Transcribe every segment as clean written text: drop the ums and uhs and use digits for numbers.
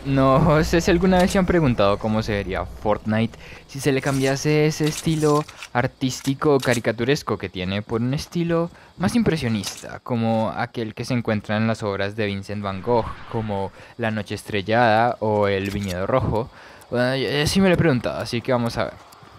No sé si alguna vez se han preguntado cómo se vería Fortnite si se le cambiase ese estilo artístico caricaturesco que tiene por un estilo más impresionista, como aquel que se encuentra en las obras de Vincent Van Gogh, como La Noche Estrellada o El Viñedo Rojo. Bueno, yo sí me lo he preguntado, así que vamos a ver.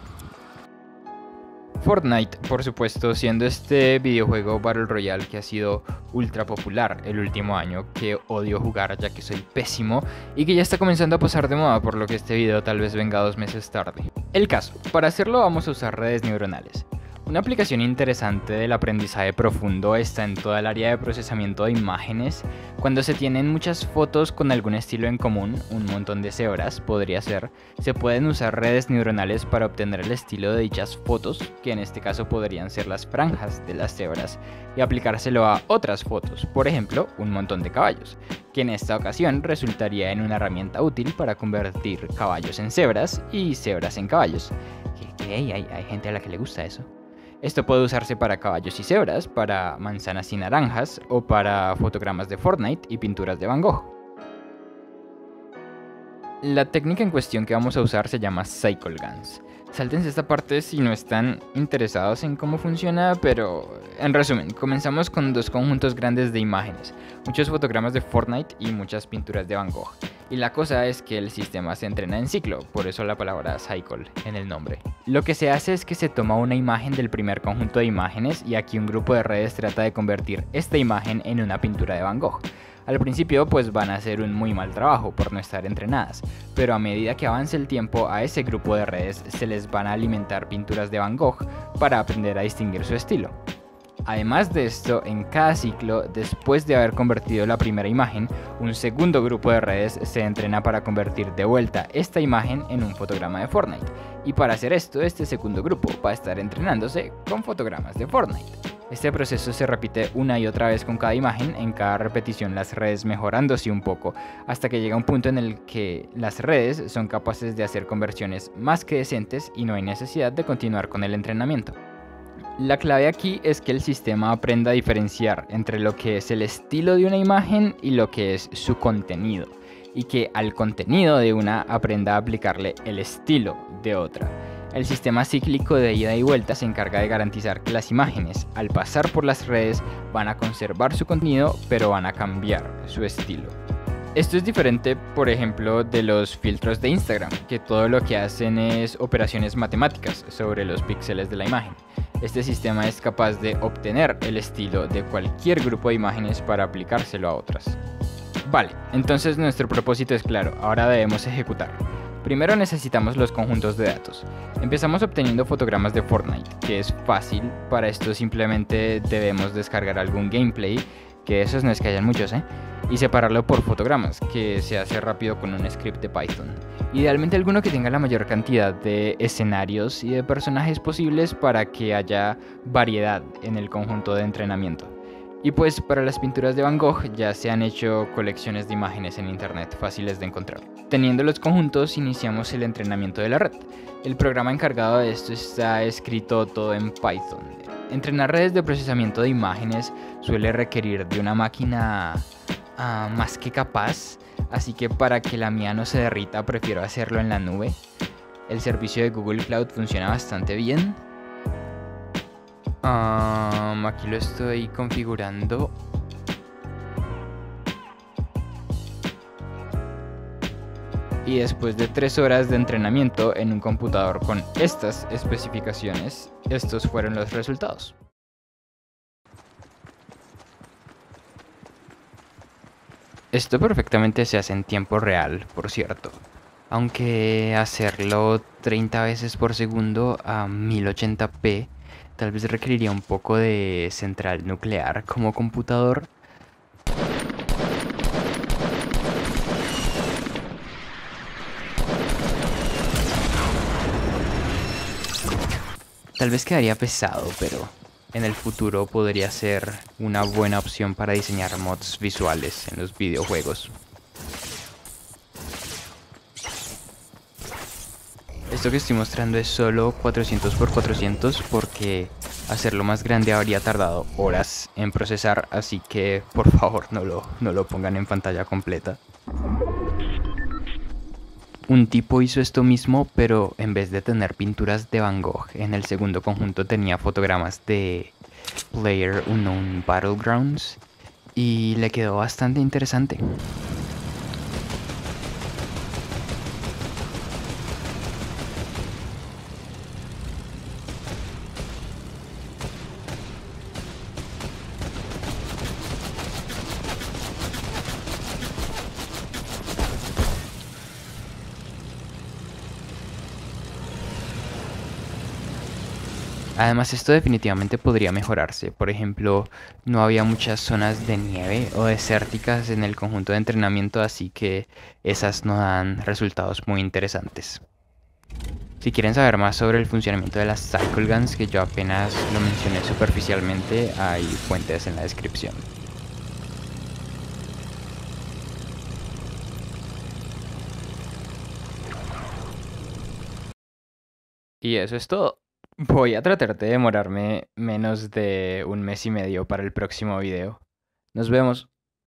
Fortnite, por supuesto, siendo este videojuego Battle Royale que ha sido ultra popular el último año, que odio jugar ya que soy pésimo y que ya está comenzando a pasar de moda, por lo que este video tal vez venga 2 meses tarde. El caso, para hacerlo vamos a usar redes neuronales. Una aplicación interesante del aprendizaje profundo está en toda el área de procesamiento de imágenes. Cuando se tienen muchas fotos con algún estilo en común, un montón de cebras podría ser, se pueden usar redes neuronales para obtener el estilo de dichas fotos, que en este caso podrían ser las franjas de las cebras, y aplicárselo a otras fotos, por ejemplo, un montón de caballos, que en esta ocasión resultaría en una herramienta útil para convertir caballos en cebras y cebras en caballos. Hay gente a la que le gusta eso. Esto puede usarse para caballos y cebras, para manzanas y naranjas, o para fotogramas de Fortnite y pinturas de Van Gogh. La técnica en cuestión que vamos a usar se llama Cycle Guns. Sáltense esta parte si no están interesados en cómo funciona, pero en resumen, comenzamos con dos conjuntos grandes de imágenes, muchos fotogramas de Fortnite y muchas pinturas de Van Gogh. Y la cosa es que el sistema se entrena en ciclo, por eso la palabra cycle en el nombre. Lo que se hace es que se toma una imagen del primer conjunto de imágenes y aquí un grupo de redes trata de convertir esta imagen en una pintura de Van Gogh. Al principio pues van a hacer un muy mal trabajo por no estar entrenadas, pero a medida que avance el tiempo a ese grupo de redes se les van a alimentar pinturas de Van Gogh para aprender a distinguir su estilo. Además de esto, en cada ciclo, después de haber convertido la primera imagen, un segundo grupo de redes se entrena para convertir de vuelta esta imagen en un fotograma de Fortnite. Y para hacer esto, este segundo grupo va a estar entrenándose con fotogramas de Fortnite. Este proceso se repite una y otra vez con cada imagen, en cada repetición las redes mejorándose un poco, hasta que llega un punto en el que las redes son capaces de hacer conversiones más que decentes y no hay necesidad de continuar con el entrenamiento. La clave aquí es que el sistema aprenda a diferenciar entre lo que es el estilo de una imagen y lo que es su contenido, y que al contenido de una aprenda a aplicarle el estilo de otra. El sistema cíclico de ida y vuelta se encarga de garantizar que las imágenes, al pasar por las redes, van a conservar su contenido, pero van a cambiar su estilo. Esto es diferente, por ejemplo, de los filtros de Instagram, que todo lo que hacen es operaciones matemáticas sobre los píxeles de la imagen. Este sistema es capaz de obtener el estilo de cualquier grupo de imágenes para aplicárselo a otras. Vale, entonces nuestro propósito es claro, ahora debemos ejecutar. Primero necesitamos los conjuntos de datos. Empezamos obteniendo fotogramas de Fortnite, que es fácil. Para esto simplemente debemos descargar algún gameplay, que esos no es que hayan muchos, y separarlo por fotogramas, que se hace rápido con un script de Python. Idealmente alguno que tenga la mayor cantidad de escenarios y de personajes posibles para que haya variedad en el conjunto de entrenamiento. Y pues para las pinturas de Van Gogh ya se han hecho colecciones de imágenes en internet fáciles de encontrar. Teniendo los conjuntos iniciamos el entrenamiento de la red. El programa encargado de esto está escrito todo en Python. Entrenar redes de procesamiento de imágenes suele requerir de una máquina más que capaz, así que para que la mía no se derrita prefiero hacerlo en la nube. El servicio de Google Cloud funciona bastante bien. Aquí lo estoy configurando. Y después de 3 horas de entrenamiento en un computador con estas especificaciones, estos fueron los resultados. Esto perfectamente se hace en tiempo real, por cierto. Aunque hacerlo 30 veces por segundo a 1080p tal vez requeriría un poco de central nuclear como computador. Tal vez quedaría pesado, pero en el futuro podría ser una buena opción para diseñar mods visuales en los videojuegos. Esto que estoy mostrando es solo 400 por 400 porque hacerlo más grande habría tardado horas en procesar, así que por favor no lo pongan en pantalla completa. Un tipo hizo esto mismo, pero en vez de tener pinturas de Van Gogh, en el segundo conjunto tenía fotogramas de PlayerUnknown Battlegrounds y le quedó bastante interesante. Además, esto definitivamente podría mejorarse. Por ejemplo, no había muchas zonas de nieve o desérticas en el conjunto de entrenamiento, así que esas no dan resultados muy interesantes. Si quieren saber más sobre el funcionamiento de las Cycle Guns, que yo apenas lo mencioné superficialmente, hay fuentes en la descripción. Y eso es todo. Voy a tratar de demorarme menos de un mes y medio para el próximo video. Nos vemos.